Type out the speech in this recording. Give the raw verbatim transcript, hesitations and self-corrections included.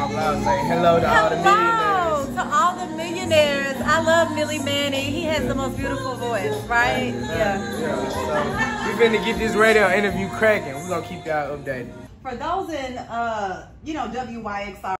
my vlog. Say hello to all the millionaires. To all the millionaires. I love Millie Manning. He has the most beautiful voice, right? Yeah. Yeah. So we finna get this radio interview cracking. We're gonna keep y'all updated. For those in, uh, you know, W Y X R.